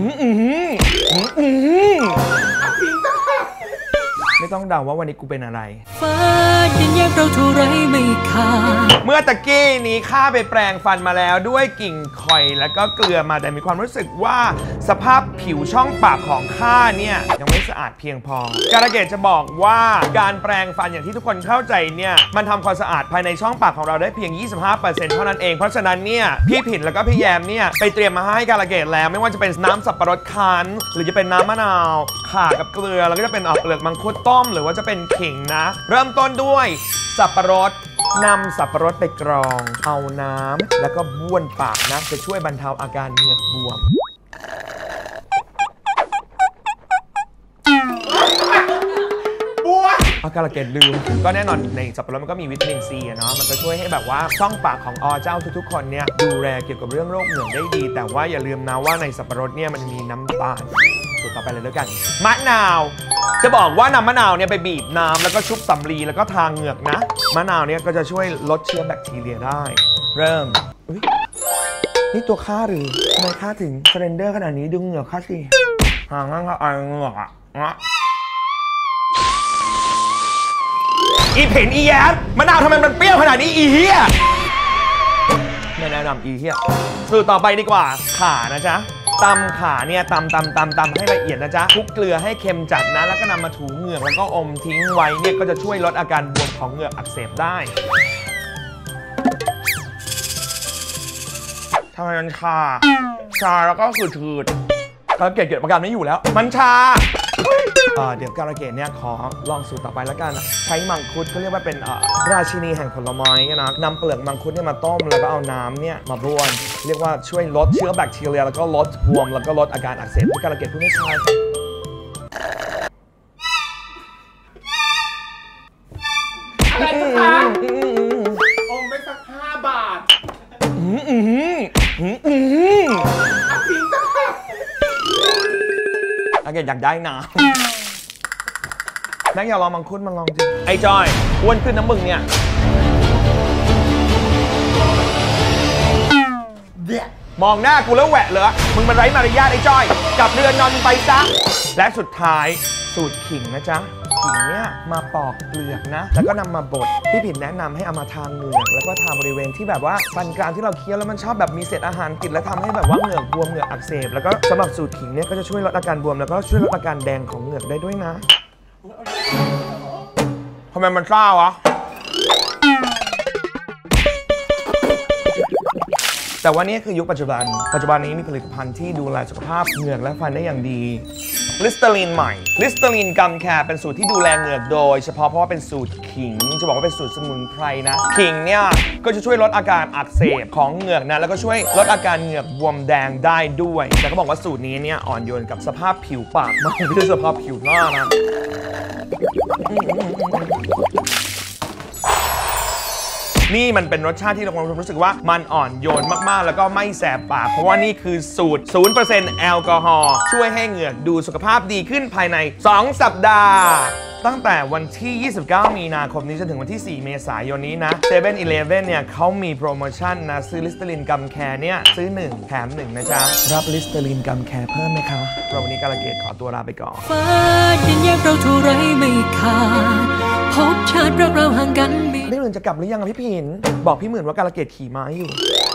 ไม่ต้องเดาว่าวันนี้กูเป็นอะไรฟ้าดินแยกเราเท่าไรไม่ขาดเมื่อตะกี้นี้ข้าไปแปรงฟันมาแล้วด้วยกิ่งข่อยแล้วก็เกลือมาแต่มีความรู้สึกว่าสภาพผิวช่องปากของข้าเนี่ยยังไม่สะอาดเพียงพอการะเกดจะบอกว่าการแปรงฟันอย่างที่ทุกคนเข้าใจเนี่ยมันทำความสะอาดภายในช่องปากของเราได้เพียง 25% เท่านั้นเองเพราะฉะนั้นเนี่ยพี่ผินแล้วก็พี่แยมเนี่ยไปเตรียมมาให้การะเกดแล้วไม่ว่าจะเป็นน้ำสับปะรดคั้นหรือจะเป็นน้ำมะนาวข่ากับเกลือแล้วก็จะเป็นเปลือกมังคุดต้มหรือว่าจะเป็นขิงนะเริ่มต้นด้วยสับปะรดนำสับปะรดไปกรองเอาน้ำแล้วก็บ้วนปากนะจะช่วยบรรเทาอาการเหงือกบวมอาการะเกดลืมก็แน่นอนในสับปะรดมันก็มีวิตามินซีเนาะมันก็ช่วยให้แบบว่าช่องปากของเจ้าทุกๆคนเนี่ยดูแลเกี่ยวกับเรื่องโรคเหงือกได้ดีแต่ว่าอย่าลืมนะว่าในสับปะรดเนี่ยมันมีน้ำตาลสูตรต่อไปเลยด้วยกันมะนาวจะบอกว่านำมะนาวเนี่ยไปบีบน้ำแล้วก็ชุบสำลีแล้วก็ทาเหงือกนะมะนาวเนี่ยก็จะช่วยลดเชื้อแบคทีเรียได้เริ่มนี่ตัวข้าหรือทำไมข้าถึงเซเรนเดอร์ขนาดนี้ดูเหงือกข้าสิห่างข้างเหงือกอ่ะอีเผ็นอีแย้มมะนาวทำไมมันเปรี้ยวขนาดนี้อีเหี้ยไม่แนะนำอีเหี้ยสูตรต่อไปดีกว่าข่านะจ๊ะตำข่าเนี่ยตำให้ละเอียดนะจ๊ะคลุกเกลือให้เค็มจัดนะแล้วก็นำมาถูเหงือกแล้วก็อมทิ้งไว้เนี่ยก็จะช่วยลดอาการบวมของเหงือกอักเสบได้ทำไมมันชาแล้วก็ขืดการะเกดเกิดอาการไม่อยู่แล้วมันชาเดี๋ยวการะเกดเนี่ยขอลองสูตรต่อไปแล้วกันใช้มังคุดเขาเรียกว่าเป็นราชินีแห่งผลไม้นะนำเปลือกมังคุดเนี่ยมาต้มแล้วก็เอาน้ำเนี่ยมาบ้วนเรียกว่าช่วยลดเชื้อแบคทีเรียแล้วก็ลดบวมแล้วก็ลดอาการอักเสบที่การะเกดพูดไม่ใช่อะไรคะอมไปสัก5 บาทการะเกดอยากได้น้ำแม่งอย่าลองมังคุดมาลองจริงไอ้จอยอ้วนขึ้นน้ำมึงเนี่ยมองหน้ากูแล้วแหวะเลยมึงมันไร้มารยาทไอ้จอยกลับเรือนนอนไปซะและสุดท้ายสูตรขิงนะจ๊ะขิงเนี่ยมาปอกเปลือกนะแล้วก็นำมาบดพี่ผินแนะนำให้เอามาทาเหงือกแล้วก็ทาบริเวณที่แบบว่าฟันกรามที่เราเคี้ยวแล้วมันชอบแบบมีเศษอาหารติดแล้วทำให้แบบว่าเหงือกบวมเหงือกอักเสบแล้วก็สำหรับสูตรขิงเนี่ยก็จะช่วยลดอาการบวมแล้วก็ช่วยลดอาการแดงของเหงือกได้ด้วยนะทำไมมันซ่าวะแต่ว่านี่คือยุคปัจจุบันนี้มีผลิตภัณฑ์ที่ดูแลสุขภาพเหงือกและฟันได้อย่างดีลิสเตอรีนใหม่ลิสเตอรีนกัมแคร์เป็นสูตรที่ดูแลเหงือกโดยเฉพาะเพราะว่าเป็นสูตรขิงจะบอกว่าเป็นสูตรสมุนไพรนะขิงเนี่ยก็จะช่วยลดอาการอักเสบของเหงือกนะแล้วก็ช่วยลดอาการเหงือกบวมแดงได้ด้วยแต่ก็บอกว่าสูตรนี้เนี่ยอ่อนโยนกับสภาพผิวปากมากไม่ใช่สภาพผิวหน้านะนี่มันเป็นรสชาติที่เรารู้สึกว่ามันอ่อนโยนมากๆแล้วก็ไม่แสบปากเพราะว่านี่คือสูตร 0% แอลกอฮอล์ช่วยให้เหงือกดูสุขภาพดีขึ้นภายใน2 สัปดาห์ตั้งแต่วันที่ 29 มีนาคมนี้จนถึงวันที่ 4 เมษายนนี้นะ 7-Eleven เนี่ยเขามีโปรโมชั่นนะซื้อลิสเตอรีนกัมแคร์เนี่ยซื้อ1แถม1นะจ๊ะรับลิสเตอรีนกัมแคร์เพิ่มไหมคะวันนี้การะเกดขอตัวลาไปก่อนฟ้าดินแยกเราเท่าไรไม่ขาดพบชาติรักเราห่างกันไม่ได้เงินจะกลับหรือยังพี่ผินบอกพี่หมื่นว่าการะเกดขี่ม้าอยู่